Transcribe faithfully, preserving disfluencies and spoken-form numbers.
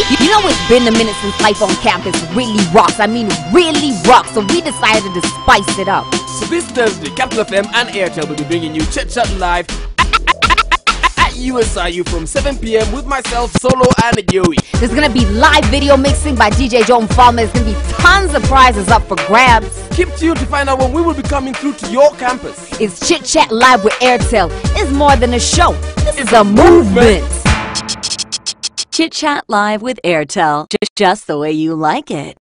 You know, it's been a minute since life on campus really rocks. I mean, really rocks. So we decided to spice it up. So this Thursday, Capital F M and Airtel will be bringing you Chit Chat live at U S I U from seven p m with myself, Solo, and Yoey. There's gonna be live video mixing by D J Joan Farmer. There's gonna be tons of prizes up for grabs. Keep tuned to find out when we will be coming through to your campus. It's Chit Chat Live with Airtel. It's more than a show. This is a movement. Chit Chat Live with Airtel. Just, just the way you like it.